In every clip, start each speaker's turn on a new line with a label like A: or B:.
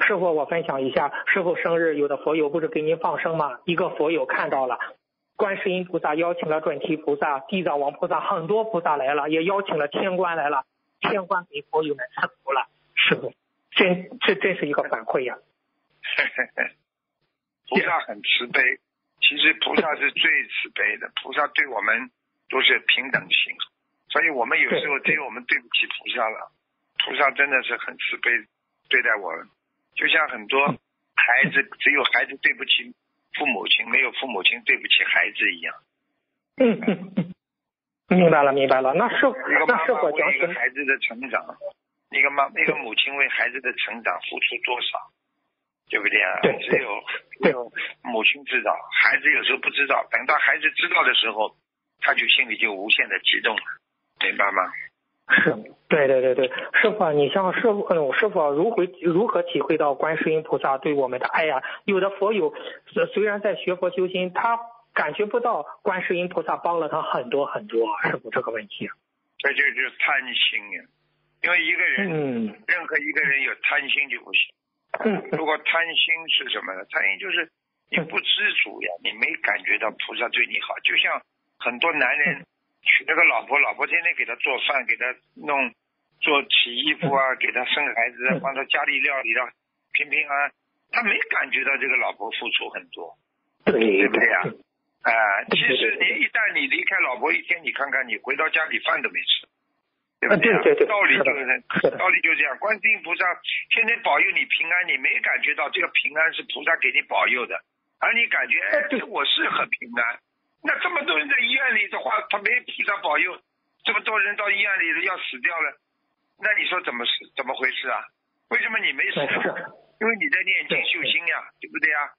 A: 师傅，我分享一下，师傅生日有的佛友不是给您放生吗？一个佛友看到了，观世音菩萨邀请了准提菩萨、地藏王菩萨，很多菩萨来了，也邀请了天官来了，天官给佛友们赐福了。师傅，这真是一个反馈呀。
B: 菩萨很慈悲，其实菩萨是最慈悲的，菩萨对我们都是平等心，所以我们有时候只有我们对不起菩萨了。菩萨真的是很慈悲对待我们，就像很多孩子，只有孩子对不起父母亲，没有父母亲对不起孩子一样。
A: 明白了。那是
B: 一个妈妈为一个孩子的成长，一个母亲为孩子的成长付出多少，对不对啊？只有母亲知道，孩子有时候不知道，等到孩子知道的时候，他就心里就无限的激动了，明白吗？
A: 是，对，师傅，你像师傅如何体会到观世音菩萨对我们的爱呀？有的佛友虽然在学佛修心，他感觉不到观世音菩萨帮了他很多，师傅这个问题。
B: 这就是贪心呀，因为一个人，任何一个人有贪心就不行。如果贪心是什么呢？贪心就是你不知足呀，你没感觉到菩萨对你好，就像很多男人。娶那个老婆天天给他做饭，给他做洗衣服啊，给他生孩子，帮他家里料理的平平安安，他没感觉到这个老婆付出很多，对不对呀？其实一旦你离开老婆一天，你看看你回到家里饭都没吃，对不对呀？道理就是这样。观世音菩萨天天保佑你平安，你没感觉到这个平安是菩萨给你保佑的，而你感觉我是很平安。那这么多人在医院里的话，他没菩萨保佑，这么多人到医院里要死掉了，那你说怎么回事啊？为什么你没死？因为你在念经修心呀，对不对呀？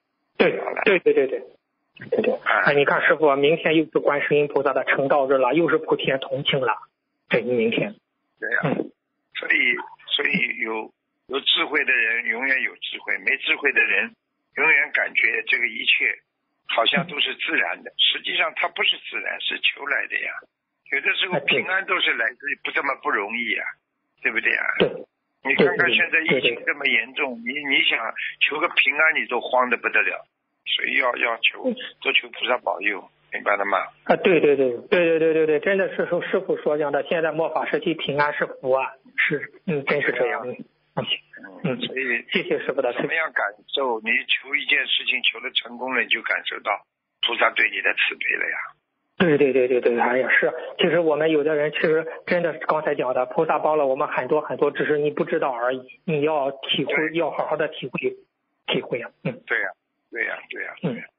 A: 对。你看师傅，明天又是观世音菩萨的成道日了，又是普天同庆了，这明天。
B: 对呀。所以有智慧的人永远有智慧，没智慧的人永远感觉这个一切好像都是自然的，实际上它不是自然，是求来的呀。有的时候平安都是来自于这么不容易呀，对不对呀？你看看现在疫情这么严重，你想求个平安你都慌得不得了，所以要多求菩萨保佑，明白了吗？
A: 对，真的是说师傅说这样的，现在末法时期平安是福啊，是真是这样。
B: 所以
A: 谢谢师傅的。
B: 怎么样感受？你求一件事情求了成功了，你就感受到菩萨对你的慈悲了呀。
A: 对，哎呀是。其实我们有的人其实真的刚才讲的，菩萨帮了我们很多，只是你不知道而已。你要体会，要好好的体会呀。
B: 对呀。